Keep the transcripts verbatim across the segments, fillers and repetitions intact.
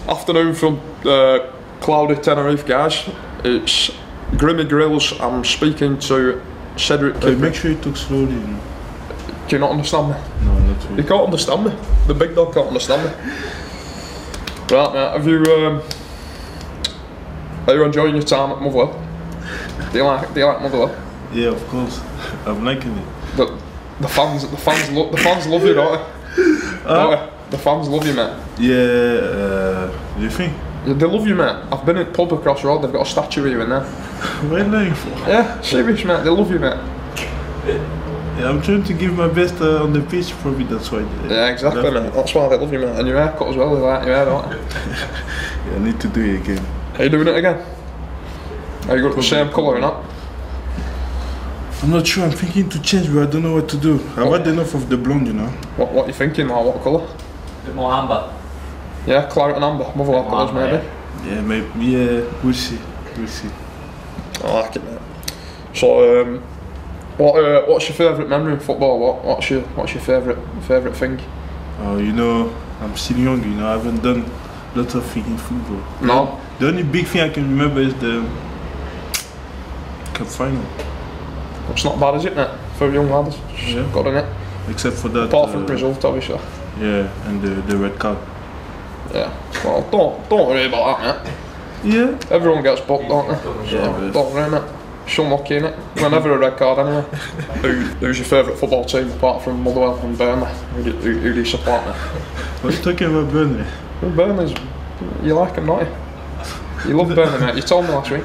Afternoon from uh, cloudy Tenerife, guys. It's Grimmy Grills. I'm speaking to Cédric Kipré. Hey, make sure you talk slowly. You know. Do you not understand me? No, not really. You can't understand me. The big dog can't understand me. Right, mate. Have you? Um, are you enjoying your time at Motherwell? Do you like? Do you like Motherwell? Yeah, of course. I'm liking it. The, the fans, the fans, lo the fans love you, don't they? Uh, don't they? The fans love you, mate. Yeah. Uh, do you think? Yeah, they love you, mate. I've been at pub across the road. They've got a statue of you in there. What are you lying for? Yeah, serious, mate. They love you, mate. Yeah, I'm trying to give my best uh, on the pitch. Probably that's why. They, Yeah, exactly, definitely. mate. That's why they love you, mate. And your haircut as well. They like your hair, don't they? Yeah, I need to do it again. Are you doing it again? Are you got the same colour or not? I'm not sure. I'm thinking to change, but I don't know what to do. I've had enough of the blonde, you know. What What are you thinking, like, what colour? A bit more amber. Yeah, claret and amber. Motherwell colours, amber, maybe. Yeah, maybe. Yeah, we'll see. We'll see. I like it, mate. So, um, what uh, what's your favourite memory in football? What What's your What's your favourite favourite thing? Oh, you know, I'm still young. You know, I haven't done lots of things in football. No. The only big thing I can remember is the cup final. It's not bad, is it, mate? For young lads. Yeah. Got in it. Except for that. Apart uh, from the result, obviously. Yeah, and the the red card. Yeah. Well, don't don't worry about that, mate. Yeah. Everyone gets booked, don't they? Yeah, So, but- don't worry, mate. It's unlucky, innit? Whenever a red card, anyway. Who, who's your favourite football team apart from Motherwell and Burnley? Who do, who, who do you support, mate? What are you talking about, Burnley? Well, Burnley's. You like them, don't you? You love Burnley, mate. You told me last week.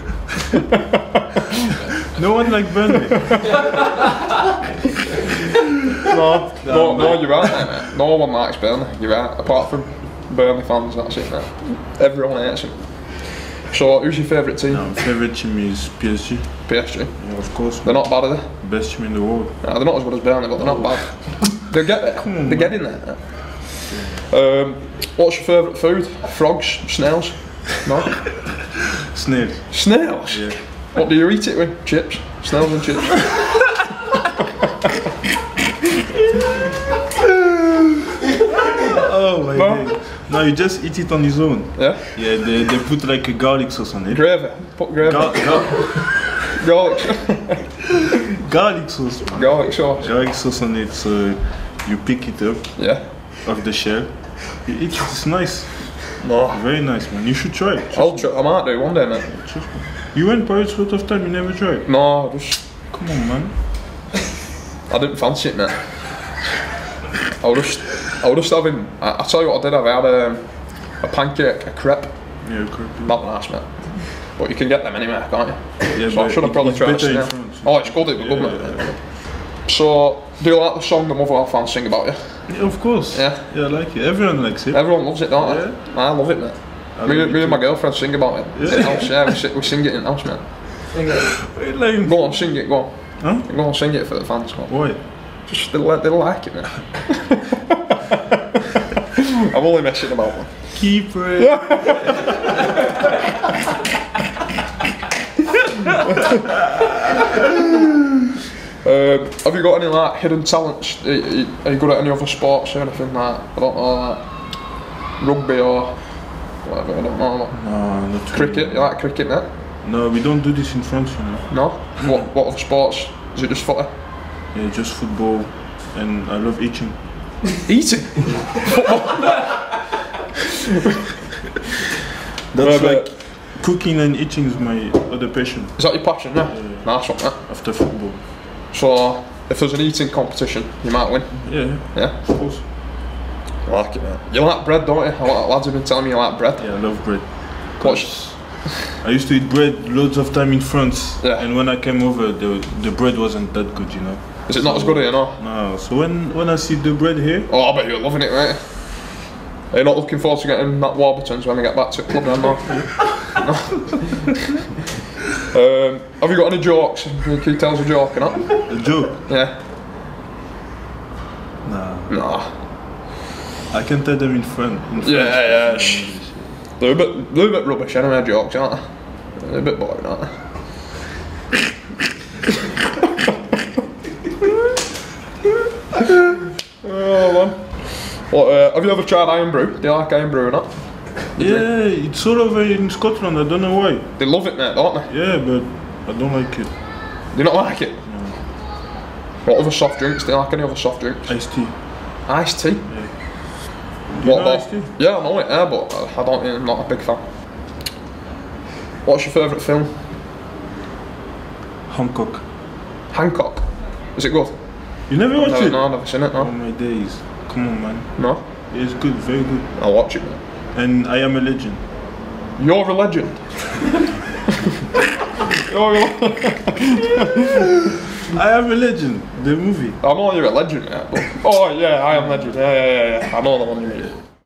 No one like Burnley. No, no, no, you're right, mate. No one likes Burnley. You're right. Apart from Burnley fans, that's it, mate. Everyone hates them. So, who's your favourite team? No, my favourite team is P S G. P S G. Yeah, of course. They're not bad, are they? Best team in the world. No, they're not as good as Burnley, but they're not bad. They get there. Come on, they man. get in there. Um, what's your favourite food? Frogs? Snails? No? Snail. Snails? Yeah. What do you eat it with? Chips? Snails and chips? Oh my No? god. No, you just eat it on its own. Yeah? Yeah, they, they put like a garlic sauce on it. Gravy. Put gravy. Gar gar Garlic. garlic sauce. Man. Garlic sauce. Garlic sauce on it, so you pick it up Yeah. off the shell. You eat it, it's nice. No. Very nice, man. You should try it. I'll try, I might do one day, mate. You went Paris a lot of time, you never tried. No, I just. Come on, man. I didn't fancy it, mate. I was just. I was just having. I, I tell you what I did have. I had um, a pancake, a crepe. Yeah, correct. Not nice, mate. But you can get them anywhere, can't you? Yeah, So I but should have it- probably it's tried better in it. France. Oh, it's good, it was good, Yeah, mate. yeah, So, do you like the song the Motherwell fans sing about you? yeah, of course. Yeah. Yeah, I like it. Everyone likes it. Everyone loves it, don't they? Yeah. I love it, mate. I Me, love me it and my too. girlfriend sing about it. Yeah. In the house, yeah, we, sing, we sing it in the house, mate. Sing it. What are you lying Go for? on, sing it, go on. Huh? Go on, sing it for the fans, go on. Why? Just, they, li- they like it, mate. I'm only messing about, man. Keeper. Um, have you got any like hidden talents? Are you, are you good at any other sports or anything like? I don't know, like rugby or whatever. I don't know. Like, No, not really. cricket. You like cricket, mate? No, we don't do this in France, you know. No. What What other sports? Is it just footy? Yeah, just football, and I love eating. Eating. That's Yeah, like cooking and eating is my other passion Is that your passion? Yeah. Yeah. Nice one, mate. after football. So, if there's an eating competition, you might win. Yeah, Yeah. of course. I like it, mate. You like bread, don't you? A lot of lads have been telling me you like bread. Yeah, I love bread. What's I used to eat bread loads of time in France, Yeah. and when I came over, the the bread wasn't that good, you know. Is it not as good here, no? No, so when when I see the bread here, Oh, I bet you're loving it, mate. Are you not looking forward to getting that Warburtons when I get back to the club then, no? No. um, have you got any jokes? Can you tell us a joke or not? a joke. Yeah? Nah, Nah. I can tell them in French. In French Yeah, yeah, in shh. English. They're a bit, they're a bit rubbish anyway, jokes, aren't they? They're a bit boring, aren't they? Oh man. What, uh, have you ever tried iron brew? Do you like iron brew or not? Yeah, it's all over in Scotland. I don't know why. They love it, mate, don't they? Yeah, but I don't like it. Do you not like it? No. What other soft drinks? Do you like any other soft drinks? Iced tea. Iced tea? Yeah. What You know about? iced tea? Yeah, I know it, yeah, but I don't. I'm not a big fan. What's your favourite film? Hancock. Hancock. Is it good? You never watched No, it? no, I've never seen it. Oh No. my days. Come on, man. No. Yeah, it's good, very good. I'll watch it. Mate. And I Am a Legend. You're a legend. You're a I Am a Legend, the movie. I know you're a legend, yeah. But, oh yeah, I am legend. Yeah, yeah, yeah, yeah. I know the one you mean.